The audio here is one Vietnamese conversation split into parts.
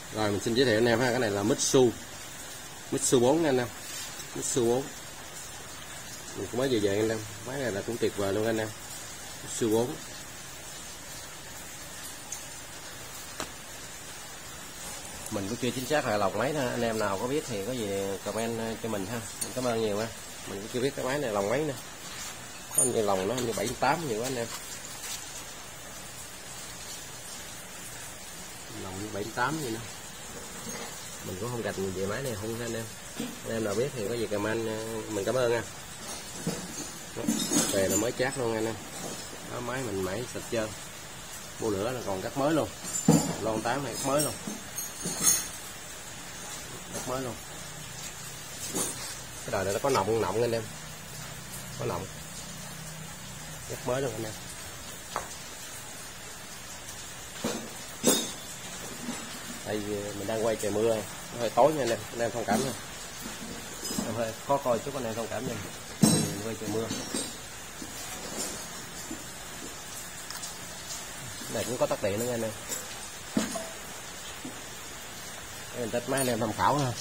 Rồi mình xin giới thiệu anh em ha, cái này là Mitsu 4 nha anh em. Mitsu 4 mình cũng mới về anh em, máy này là cũng tuyệt vời luôn anh em. Mitsu 4 mình cũng chưa chính xác là lọc máy đó. Anh em nào có biết thì có gì comment cho mình ha, mình cảm ơn nhiều ha. Mình cũng chưa biết cái máy này lòng mấy nữa, có như lòng nó như 78 nhiều quá anh em, lòng như 78 gì nữa. Mình cũng không gạch về máy này không anh em. Anh em nào biết thì có gì comment mình cảm ơn nha. Về là mới chát luôn anh em. Đó, máy mình máy sạch trơn, bô lửa là còn cắt mới luôn, lon 8 này cắt mới luôn, cắt mới luôn. Cái đời này nó có nọng anh em, có nọng cắt mới luôn anh em. Tại vì mình đang quay trời mưa, nó hơi tối nha anh em thông cảm nha. Em hơi khó coi chút anh em thông cảm nha. Mình quay trời mưa. Cái này cũng có tắt điện nữa nha anh em. Mình test máy anh em tham khảo ha.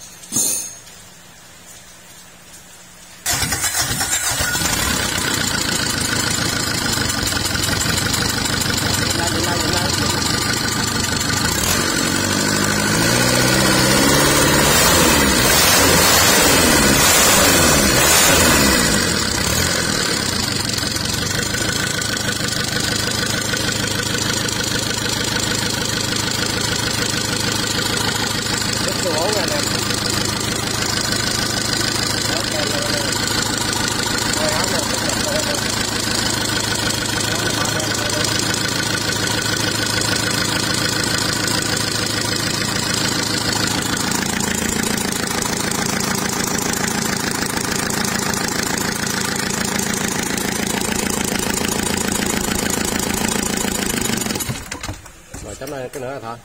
Chấm này cái nữa là thôi.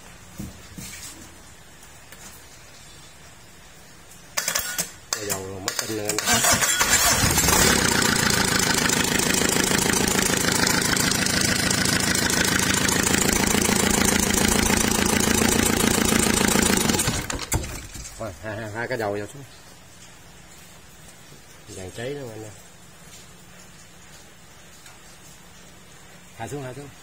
Rồi dầu mất tinh nữa. Rồi, hai cái dầu vào xuống. Vàng cháy luôn anh em. Hạ xuống.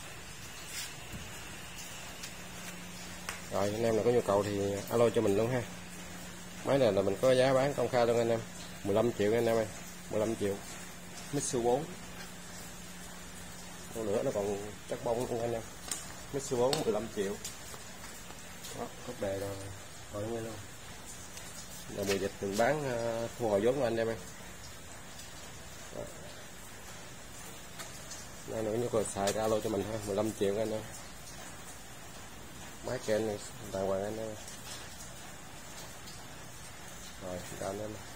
Rồi anh em nào có nhu cầu thì alo cho mình luôn ha. Máy này là mình có giá bán công khai luôn anh em, 15 triệu anh em ơi, 15 triệu. Mitsu 4. Còn nữa nó còn chắc bông luôn anh em. Mitsu 4 15 triệu. Đó, cốt đề rồi. Rồi nghe luôn. Là mùa dịch mình bán thu hồi vốn của anh em ơi. Nên nữa nhu cầu xài thì alo cho mình ha, 15 triệu anh em. Máy kênh này đàng hoàng anh em. Rồi, chào anh em.